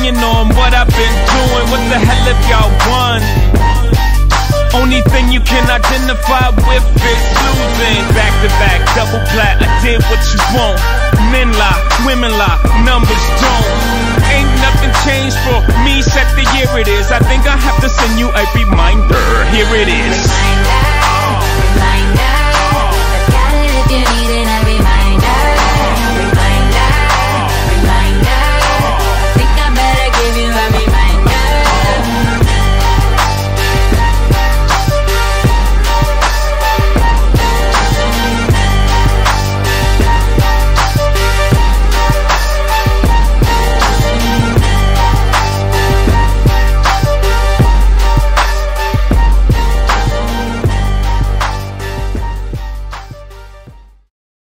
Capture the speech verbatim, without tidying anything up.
opinion on what I've been doing. What the hell have y'all won? Only thing you can identify with is losing. Back to back, double plat, I did what you want. Men lie, women lie, numbers don't. Ain't nothing changed for me, set the year it is. I think I have to send you a reminder, here it is. Reminder, reminder, I've got it if you need it.